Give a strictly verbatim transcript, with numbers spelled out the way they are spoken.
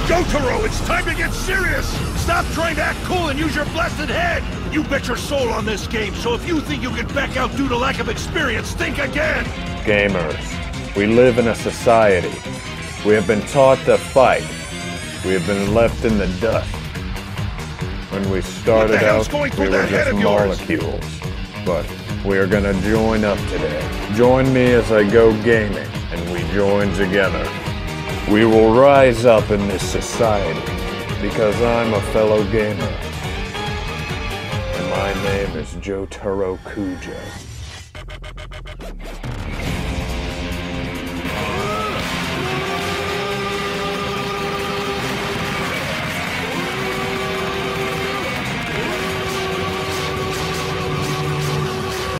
Jotaro, it's time to get serious! Stop trying to act cool and use your blasted head! You bet your soul on this game, so if you think you can back out due to lack of experience, think again! Gamers, we live in a society. We have been taught to fight. We have been left in the dust. When we started out, we were just molecules. But we are gonna join up today. Join me as I go gaming, and we join together. We will rise up in this society, because I'm a fellow gamer. And my name is Jotaro Kujo.